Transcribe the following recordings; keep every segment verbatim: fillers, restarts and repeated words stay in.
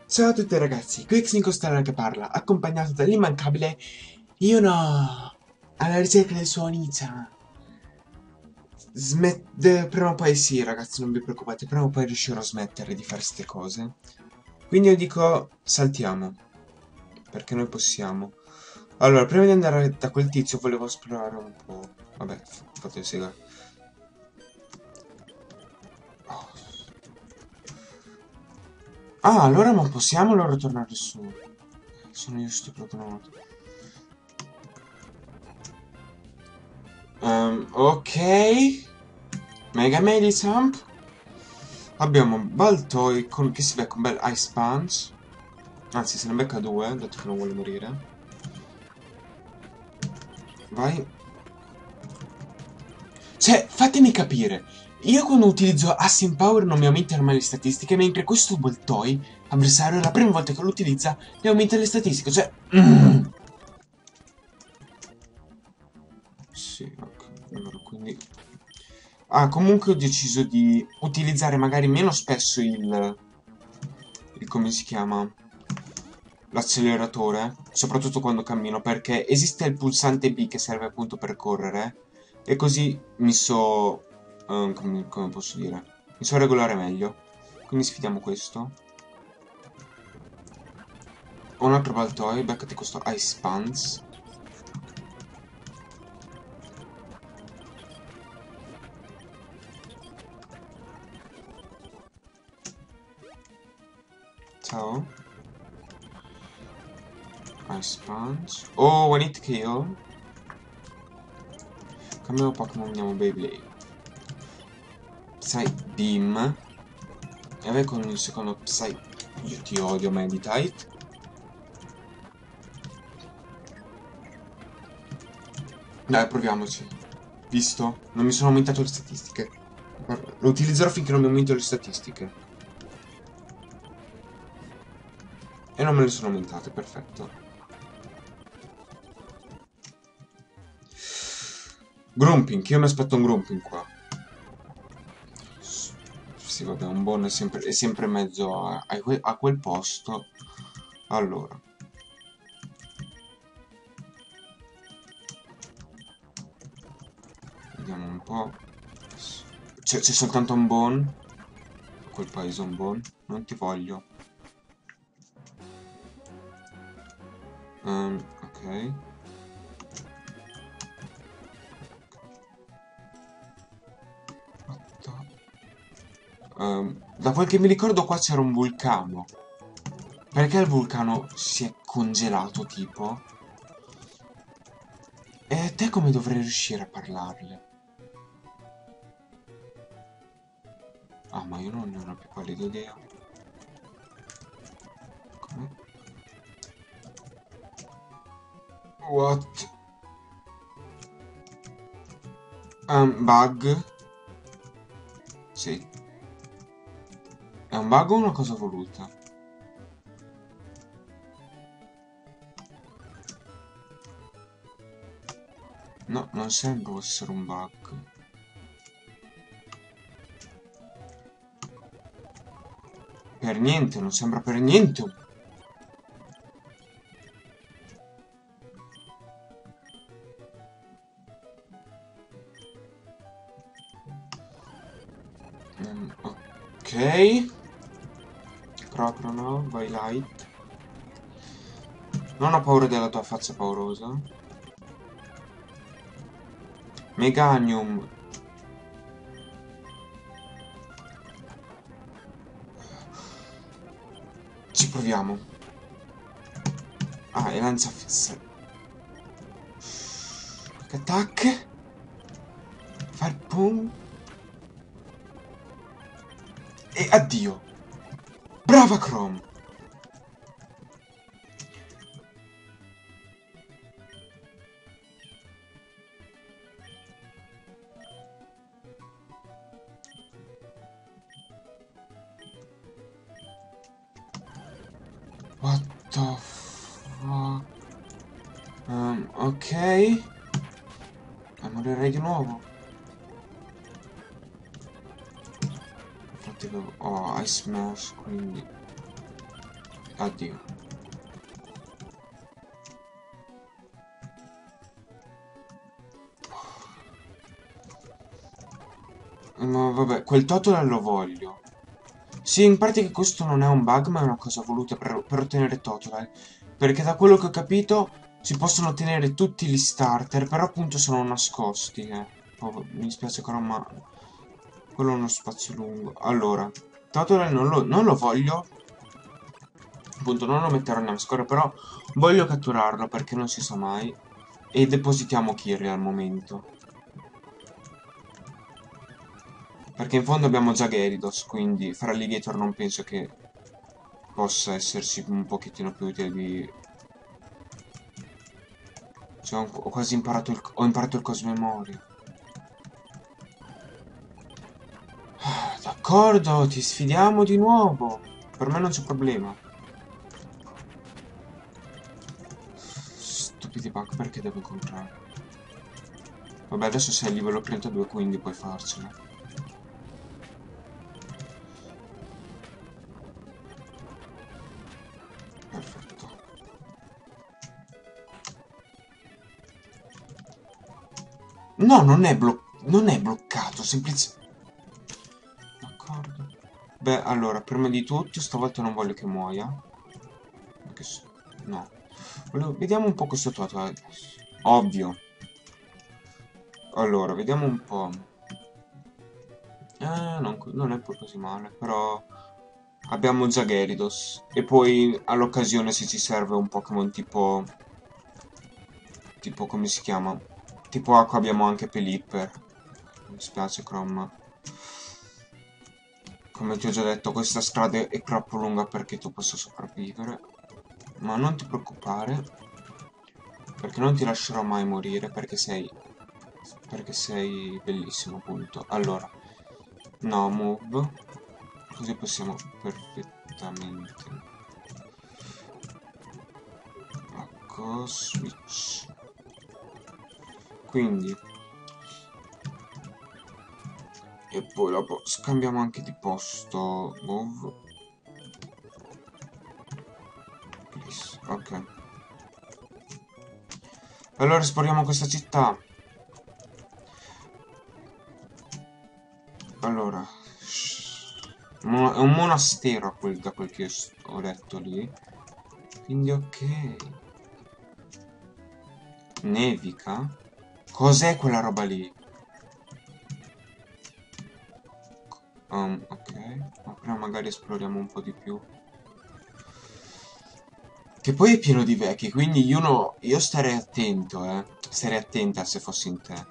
Ciao a tutti ragazzi, qui Xincostellar che parla, accompagnato dall'immancabile Yuno, alla ricerca del suo Oni-chan. Smet- de- prima o poi sì ragazzi, non vi preoccupate, prima o poi riuscirò a smettere di fare queste cose. Quindi io dico, saltiamo, perché noi possiamo. Allora, prima di andare da quel tizio volevo esplorare un po'. Vabbè, f- fate il sigaro. Oh. Ah, allora non possiamo allora tornare su. Sono io stupido, no. Ehm, ok. Mega Meditamp. Abbiamo Baltoy con, che si becca un bel Ice Punch. Anzi, se ne becca due, dato che non vuole morire. Vai. Cioè, fatemi capire. Io quando utilizzo Assing Power non mi aumentano mai le statistiche, mentre questo Baltoy, avversario, la prima volta che lo utilizza, mi aumenta le statistiche. Cioè... Mm. Sì, ok. Allora, quindi... Ah, comunque ho deciso di utilizzare magari meno spesso il... il come si chiama? L'acceleratore, soprattutto quando cammino, perché esiste il pulsante B che serve appunto per correre, e così mi so... eh, come, come posso dire? Mi so regolare meglio. Quindi sfidiamo questo. Ho un altro Baltoy, beccati questo Ice Pants. Ciao. Ice Punch. Oh, one hit kill. Cambiamo Pokémon, andiamo Beyblade. Psy Beam. E vai con il secondo Psy... Io ti odio, Meditite. Dai, proviamoci. Visto? Non mi sono aumentato le statistiche. Guarda, lo utilizzerò finché non mi aumento le statistiche. E non me le sono aumentate, perfetto. Grumping, io mi aspetto un Grumping qua. Sì, vabbè, un buon è sempre, è sempre in mezzo a, a, que, a quel posto. Allora. Vediamo un po'. C'è soltanto un Bone. Quel paese un Bone. Non ti voglio. Um, ok. Um, da quel che mi ricordo qua c'era un vulcano. Perché il vulcano si è congelato tipo? E te come dovrei riuscire a parlarle? Ah, ma io non ne ho la più pallida idea. Come? What? Um, bug? Sì. È un bug o una cosa voluta? No, non sembra essere un bug. Per niente, non sembra per niente un... Um, ok. Proprio no, vai light. Non ho paura della tua faccia paurosa. Meganium. Ci proviamo. Ah, e lancia fissa. Attack. Far pum. E addio. Brava Chrome. What the fuck? Um, ok. E morirei di nuovo. Infatti avevo... Oh, Ice Smash, quindi... Addio. Ma vabbè, quel total lo voglio. Sì, in pratica questo non è un bug, ma è una cosa voluta per, per ottenere total. Perché da quello che ho capito si possono ottenere tutti gli starter, però appunto sono nascosti. Eh. Oh, mi dispiace però, ma quello è uno spazio lungo. Allora, total non lo, non lo voglio. Appunto, non lo metterò nella scorta, però voglio catturarlo perché non si sa mai. E depositiamo Kirri al momento. Perché in fondo abbiamo già Gyarados, quindi fra Alligator non penso che possa esserci un pochettino più utile di... Cioè, ho, ho quasi imparato il... ho imparato il Cosmemoria. Ah, d'accordo, ti sfidiamo di nuovo. Per me non c'è problema. Stupidi bug, perché devo incontrare? Vabbè, adesso sei a livello trentadue, quindi puoi farcela. Perfetto. No, non è bloccato. Non è bloccato, semplicemente... D'accordo. Beh, allora, prima di tutto, stavolta non voglio che muoia. Perché no. Volevo... Vediamo un po' questo total. Ovvio. Allora, vediamo un po'. Eh, non, non è poi così male, però... Abbiamo già Gyarados. E poi, all'occasione, se ci serve un Pokémon tipo... Tipo, come si chiama? Tipo acqua abbiamo anche Pelipper. Mi spiace, Chroma. Come ti ho già detto, questa strada è troppo lunga perché tu possa sopravvivere. Ma non ti preoccupare, perché non ti lascerò mai morire, perché sei... Perché sei bellissimo, appunto. Allora, no, move. Così possiamo perfettamente... Ecco, switch. Quindi... E poi dopo scambiamo anche di posto. Move. Please. Ok. Allora esploriamo questa città. Allora. È un monastero quel, da quel che ho letto lì. Quindi ok. Nevica? Cos'è quella roba lì? Um, ok. Ma prima magari esploriamo un po' di più. Che poi è pieno di vecchi, quindi io, no, io starei attento, eh. Starei attenta se fossi in te.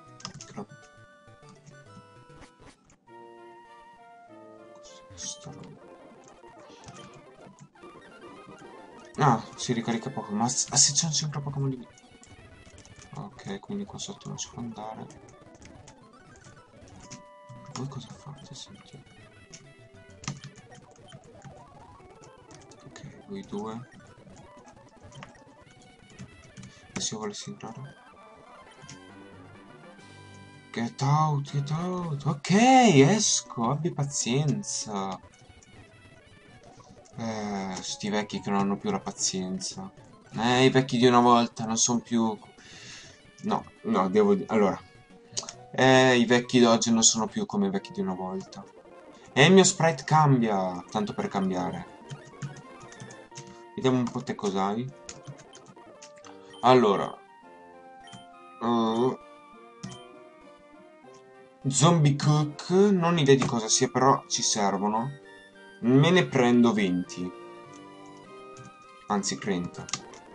Ah, si ricarica poco, ma ah, se c'è sempre Pokémon di... Ok, quindi qua sotto non si può andare. Voi cosa fate? Senti. Ok, voi due. E se io volessi entrare? Get out, get out. Ok, esco, abbi pazienza. Eh, sti vecchi che non hanno più la pazienza. Eh, i vecchi di una volta non sono più... No, no, devo dire... Allora. Eh, i vecchi d'oggi non sono più come i vecchi di una volta. E il mio sprite cambia, tanto per cambiare. Vediamo un po' te cos'hai. Allora. Uh, Zombie Cook, non ho idea di cosa sia, però ci servono. Me ne prendo venti. Anzi, trenta.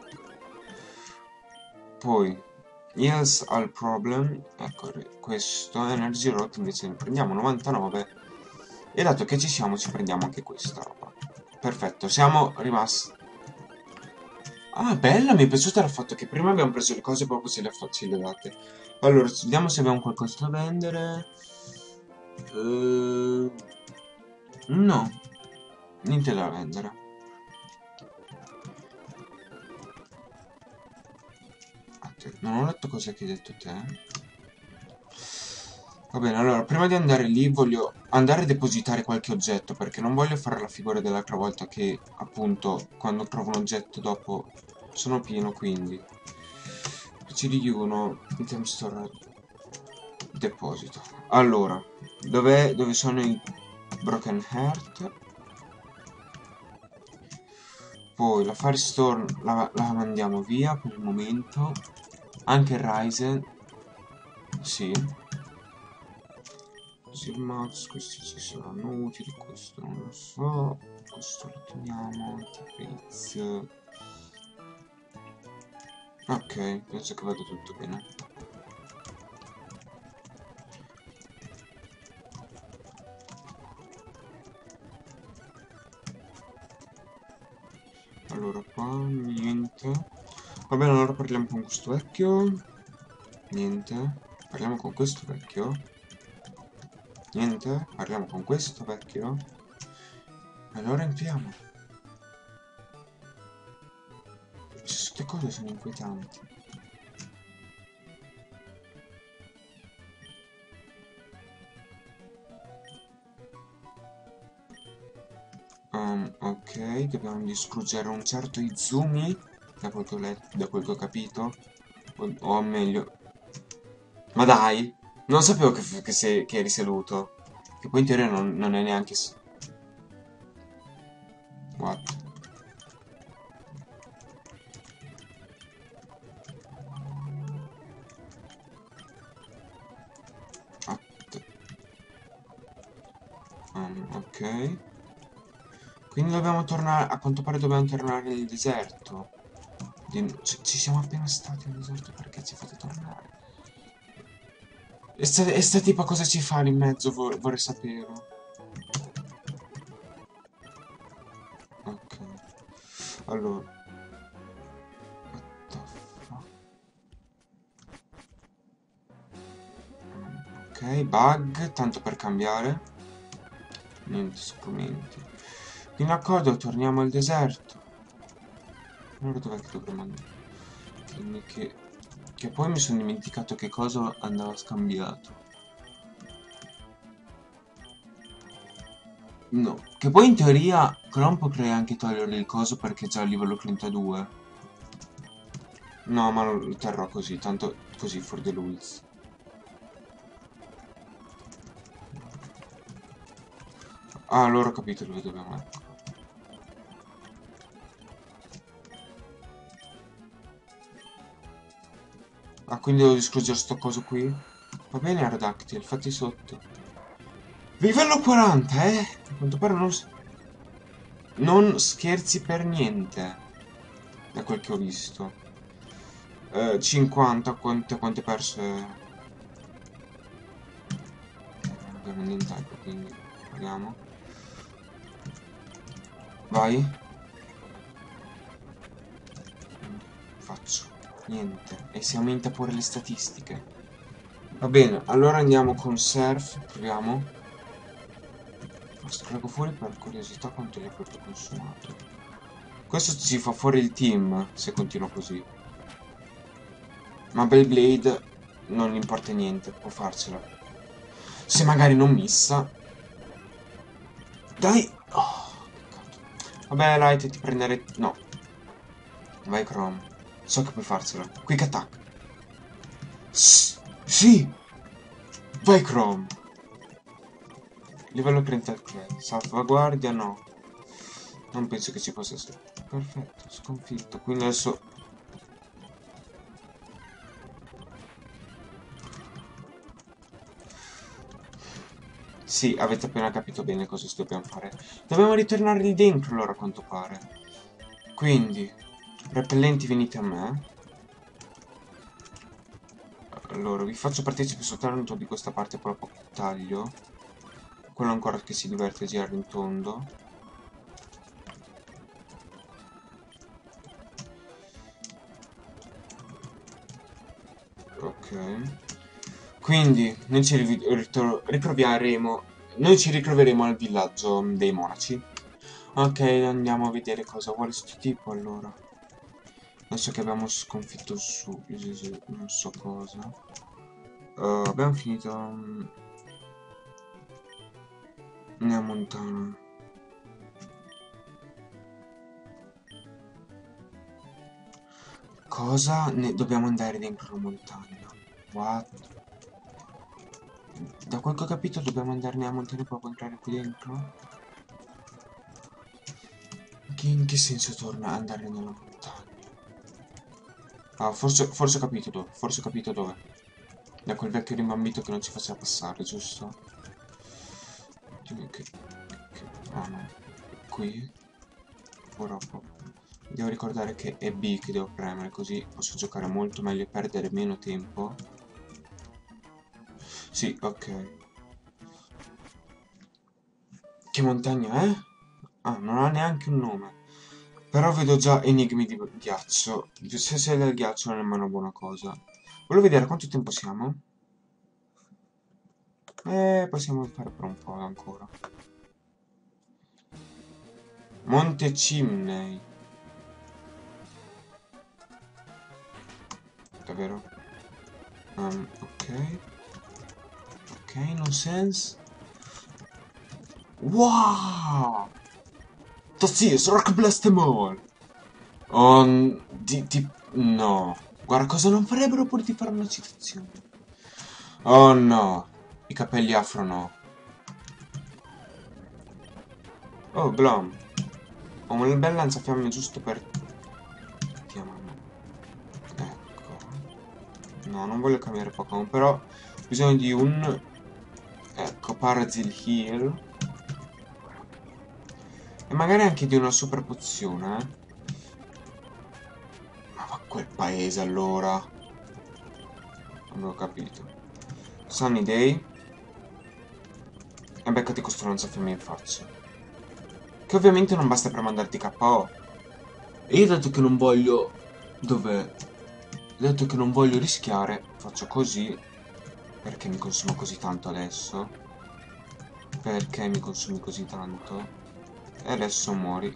Poi, Heals al Problem. Ecco, questo. Energy Rot invece ne prendiamo novantanove. E dato che ci siamo, ci prendiamo anche questa roba. Perfetto, siamo rimasti... Ah, bella, mi è piaciuto il fatto che prima abbiamo preso le cose e poi ce le, ce le date. Allora, vediamo se abbiamo qualcosa da vendere. Uh, no, niente da vendere. Non ho letto cosa che hai detto te. Va bene, allora, prima di andare lì voglio andare a depositare qualche oggetto, perché non voglio fare la figura dell'altra volta che, appunto, quando trovo un oggetto dopo sono pieno, quindi... P C D uno, item store, deposito. Allora, dov'è, dove sono i Broken Heart? Poi la Firestone la, la mandiamo via per il momento. Anche il Ryzen. Sì. Max, questi ci saranno utili, questo non lo so, questo lo teniamo, anti-face. Ok, penso che vada tutto bene. Allora qua, niente. Va bene, allora parliamo con questo vecchio. Niente. Parliamo con questo vecchio. Niente. Parliamo con questo vecchio. Allora entriamo. Queste cose sono inquietanti. Um, ok, dobbiamo distruggere un certo Izumi, da quel che ho letto, da quel che ho capito. O, o meglio... Ma dai! Non sapevo che, che, sei, che eri seduto. Che poi in teoria non, non è neanche... What? Um, ok. Quindi dobbiamo tornare... A quanto pare dobbiamo tornare nel deserto. Di, ci, ci siamo appena stati nel deserto, perché ci fate tornare? E sta, e sta tipo cosa ci fa lì in mezzo? Vor, vorrei sapere. Ok. Allora. What the fuck? Ok, bug, tanto per cambiare. Niente strumenti. Quindi d'accordo, torniamo al deserto. Allora dov'è che dovremmo andare? Quindi che... Che poi mi sono dimenticato che cosa andava scambiato. No, che poi in teoria Chrome potrei anche togliere il coso perché è già a livello trentadue. No, ma lo terrò così, tanto così for the lulz. Ah, allora ho capito dove dobbiamo, ecco. Ah, quindi devo distruggere sto coso qui? Va bene, Aerodactyl, fatti sotto. Livello quaranta, eh? A quanto pare non... Non scherzi per niente. Da quel che ho visto. Eh, cinquanta, quante, quante perse... Abbiamo un type, quindi... Vediamo. Vai. Faccio. Niente. E si aumenta pure le statistiche. Va bene, allora andiamo con Surf. Proviamo. Trago fuori per curiosità quanto gli ha proprio consumato. Questo ci fa fuori il team se continua così. Ma Beyblade non gli importa niente, può farcela. Se magari non missa. Dai! Oh, peccato. Vabbè, Light, ti prenderei... No. Vai, Chrome. So che puoi farcela. Quick attack. S sì! Vai, Chrome. Livello trentatré. Salvaguardia, no. Non penso che ci possa essere. Perfetto, sconfitto. Quindi adesso... Sì, avete appena capito bene cosa dobbiamo fare. Dobbiamo ritornare lì dentro, allora, a quanto pare. Quindi, repellenti, venite a me. Allora, vi faccio partecipe soltanto di questa parte proprio taglio. Quello ancora che si diverte a girare in tondo. Ok. Quindi, noi ci ritroveremo... Noi ci ritroveremo al villaggio dei monaci. Ok, andiamo a vedere cosa vuole sto tipo allora. Adesso che abbiamo sconfitto su... non so cosa. Uh, abbiamo finito... Um, nella montagna. Cosa? Ne dobbiamo andare dentro la montagna. What? Da quel che ho capito dobbiamo andare nella montagna per entrare qui dentro? Che, in che senso torna ad andare nella montagna? Ah, forse, forse ho capito dove. Forse ho capito dove. Da quel vecchio rimbambito che non ci faceva passare, giusto? Che, che, ah no. Qui? Ora devo ricordare che è B che devo premere, così posso giocare molto meglio e perdere meno tempo. Sì, ok. Che montagna è? Ah, non ha neanche un nome. Però vedo già enigmi di ghiaccio. Se sei del ghiaccio non è mai una buona cosa. Volevo vedere quanto tempo siamo. Eh, possiamo fare per un po' ancora. Monte Chimney. Davvero? Um, ok. Ok, no sense. Wow! Das ist Rock Blast Them All! Oh, di, di... No. Guarda, cosa non farebbero pur di fare una citazione? Oh no. I capelli afro no. Oh, Blom. Ho una bella lanciafiamme giusto per... Mettiamo... Ecco. No, non voglio cambiare Pokémon, però... Ho bisogno di un... Ecco, Parazil Heal. E magari anche di una super pozione, eh. Ma va quel paese allora. Non ho capito. Sunny Day. E beccati questo lanciafiamme in faccia. Che ovviamente non basta per mandarti K O. E io dato che non voglio... Dov'è? Dato che non voglio rischiare, faccio così. Perché mi consuma così tanto adesso? Perché mi consumi così tanto? E adesso muori.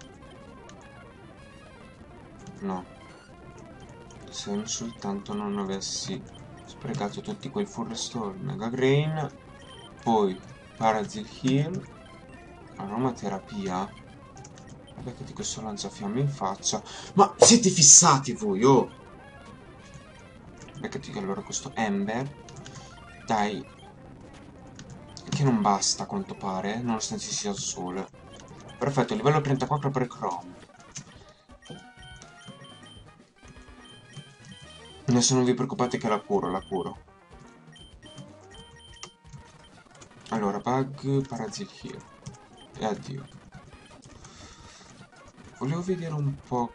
No. Se soltanto non avessi sprecato tutti quei full restore, Mega Grain, poi Parazil Heal, aromaterapia. Beccati questo lanciafiamme in faccia. Ma siete fissati voi, oh! Beccati allora questo Ember. Dai. Che non basta a quanto pare, nonostante ci sia il sole. Perfetto, livello trentaquattro per Chrome. Adesso non vi preoccupate che la curo, la curo. Allora, bug, Parazil Heal. E addio. Volevo vedere un po'...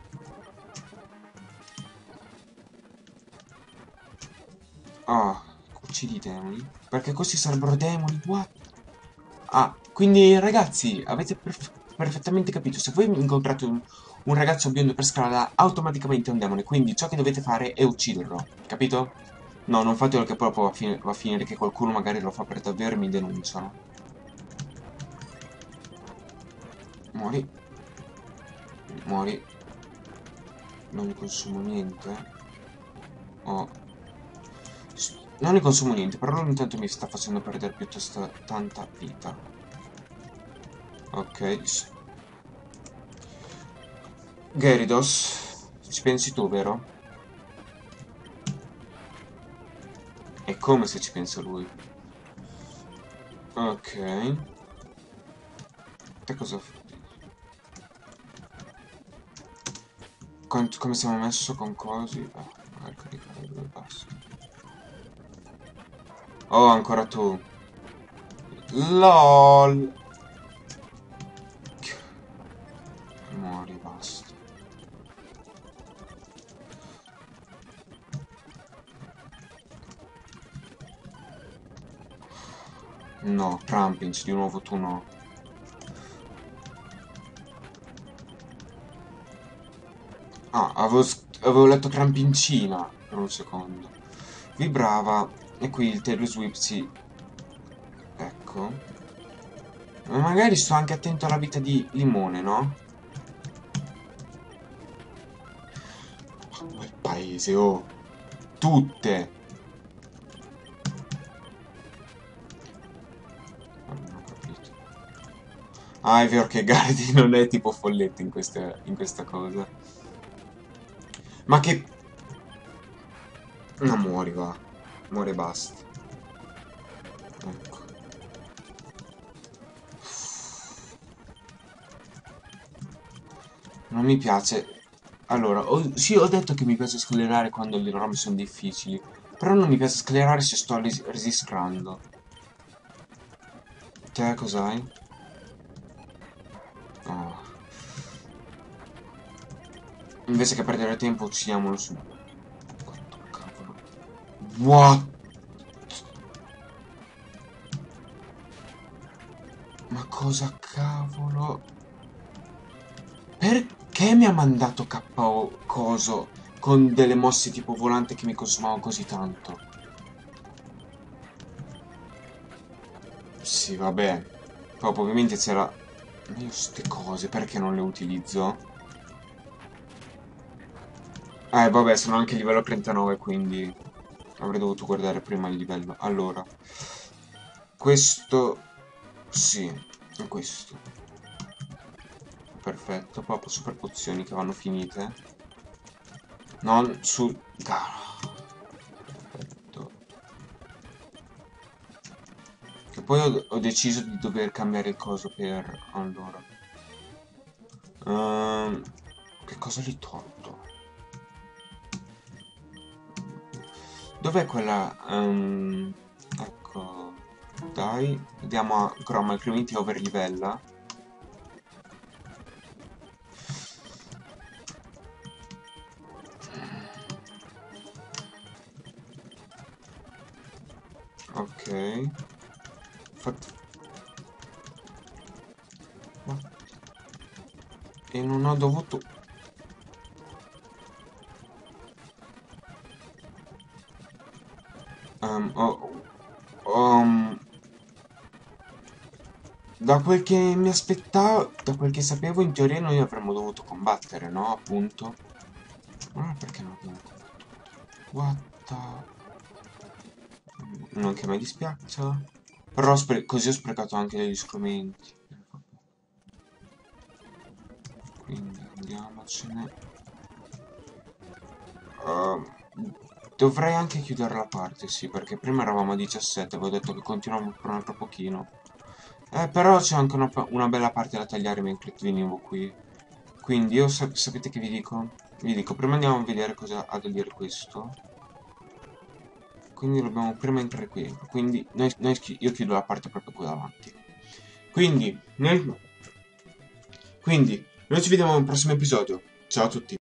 Ah, uccidi i demoni. Perché questi sarebbero demoni, what? Ah, quindi ragazzi, avete perf perfettamente capito. Se voi incontrate un, un ragazzo biondo per strada, automaticamente è un demone. Quindi ciò che dovete fare è ucciderlo, capito? No, non fatelo che proprio va a, fin va a finire che qualcuno magari lo fa per davvero e mi denunciano. Muori. Muori. Non ne consumo niente. Oh. Non ne consumo niente, però lui intanto mi sta facendo perdere piuttosto tanta vita. Ok. Gyarados, ci pensi tu, vero? È come se ci pensa lui. Ok. Te cosa fai? Come siamo messo con cosi? Ah, magari caricare due basta. Oh, ancora tu. LOL. Muori, basta. No, Trampinch, di nuovo tu no. Ah, avevo, avevo letto Trampincina per un secondo. Vibrava. E qui il Taylor Swift si... Ecco. Ma magari sto anche attento alla vita di Limone, no? Quel paese, oh. Tutte. Ah, è vero che Gardi non è tipo folletto in questa, in questa cosa. Ma che... No, muori, va. Muori e basta. Ecco. Non mi piace. Allora, ho- sì, ho detto che mi piace sclerare quando le robe sono difficili. Però non mi piace sclerare se sto res resistrando. Te cos'hai? Oh. Invece che perdere tempo, uccidiamolo su. Quanto cavolo. What? Ma cosa cavolo? Perché mi ha mandato K O coso con delle mosse tipo volante che mi consumavano così tanto? Sì, vabbè. Proprio ovviamente c'era... Io ste cose, perché non le utilizzo? Eh, vabbè, sono anche livello trentanove, quindi avrei dovuto guardare prima il livello. Allora, questo... Sì, è questo. Perfetto, proprio super pozioni che vanno finite. Non su... Ah, perfetto. Che poi ho, ho deciso di dover cambiare il coso per... Allora... Ehm, che cosa gli ho tolto? Dov'è quella... ehm, ecco... Dai, andiamo a Grom, altrimenti overlivella. Ok. Fat- ma- E non ho dovuto... ehm, ho- ho- da quel che mi aspettavo, da quel che sapevo, in teoria noi avremmo dovuto combattere, no? Appunto. Ma perché non abbiamo combattuto? What the... Non che mi dispiaccia. Però ho spre- così ho sprecato anche degli strumenti. Quindi andiamocene. Uh, dovrei anche chiudere la parte, sì, perché prima eravamo a diciassette, avevo detto che continuiamo per un altro pochino. Eh, però c'è anche una, pa- una bella parte da tagliare mentre venivo qui. Quindi io sap- sapete che vi dico? Vi dico, prima andiamo a vedere cosa ha da dire questo. Quindi dobbiamo prima entrare qui dentro. Quindi noi, noi chi- io chiudo la parte proprio qui davanti. Quindi noi, quindi, noi ci vediamo al prossimo episodio. Ciao a tutti.